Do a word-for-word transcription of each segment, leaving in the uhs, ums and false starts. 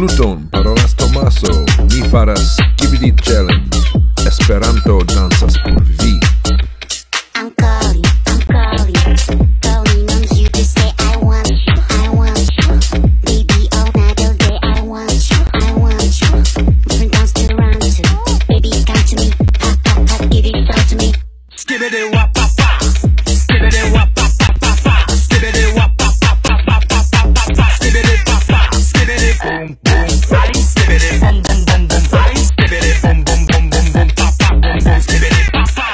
Saluton, parolas Tomaso. Mi faras skibidi challenge. Esperanto dancas por vi. I'm calling, I'm calling, calling on you to say I want you, I want you. Baby, all night, all day, I want you, I want you. Different dance to run to. Baby, come to me, ha ha ha, give it all to me. Skibidi wap pa pa, skibidi wap pa pa pa pa, skibidi wap pa pa pa pa pa pa pa pa, skibidi pa pa, skibidi boom boom, ay, skibidi boom boom boom boom, ay, skibidi boom boom boom boom boom, pa pa boom boom, skibidi pa pa.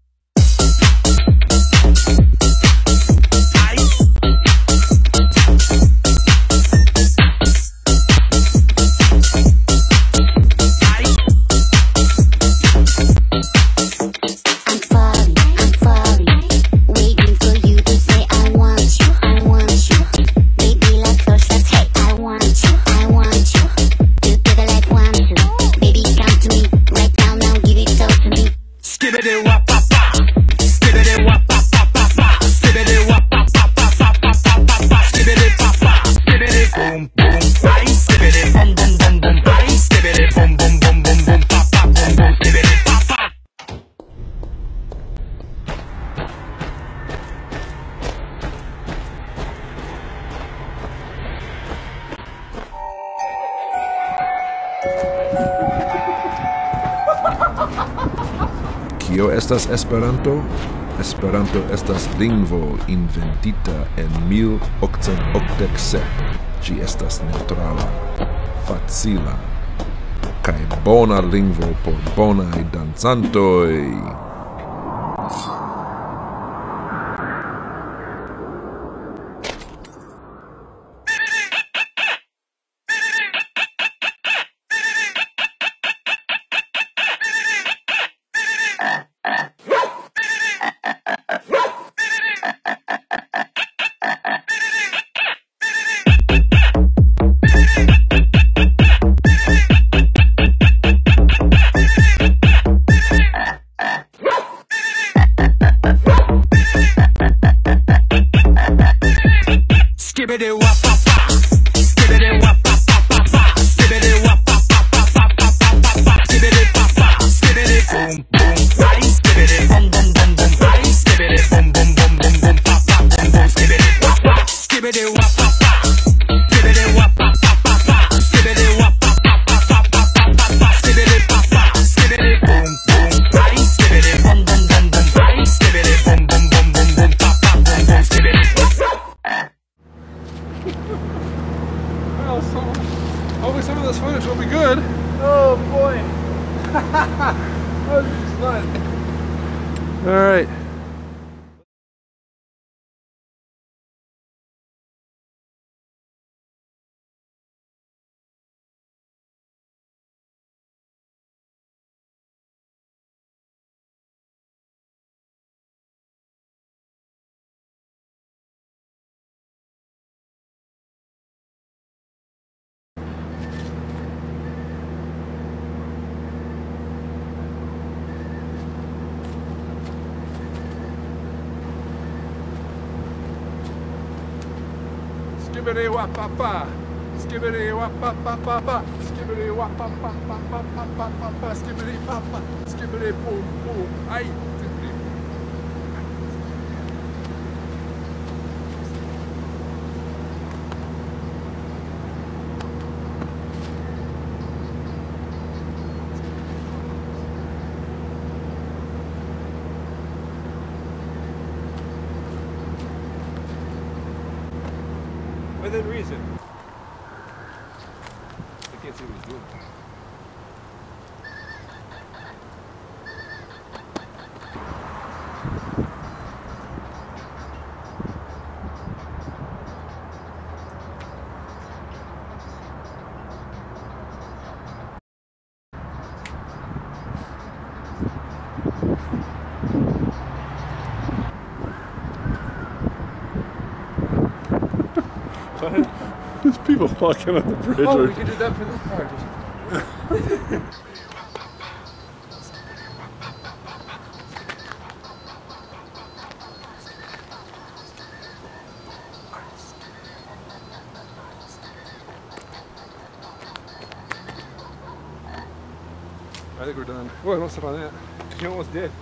Kio estas Esperanto? Esperanto estas lingvo inventita en mil okcent okdek sep. Ĝi estas neŭtrala, facila kaj bona lingvo por bonaj dancantoj. Skibidi wap pa pa, skibidi wap pa pa pa pa, skibidi wap pa pa pa pa pa pa pa, skibidi pa pa, skibidi boom boom, ay, skibidi boom boom boom boom, ay, skibidi boom boom boom boom boom, pa pa boom boom, skibidi pa pa, skibidi wap pa pa, skibidi wap pa pa pa pa, skibidi wap pa pa pa pa pa pa pa, skibidi pa pa, skibidi boom boom, ay, skibidi boom boom boom boom, ay, skibidi boom boom boom boom boom, pa pa boom boom, skibidi pa pa. Well, so hopefully some of this footage will be good. Oh boy. That was fun. All right. Skibidi wap pa pa, skibidi wap pa pa pa pa, skibidi wap pa pa pa pa pa pa pa pa, skibidi pa pa, skibidi boom boom, ay, skibidi. Within reason. I can't see what he's doing. There's people walking on the bridge. Oh, we can do that for this part. I think we're done. Oh, I almost stepped on that. You almost did.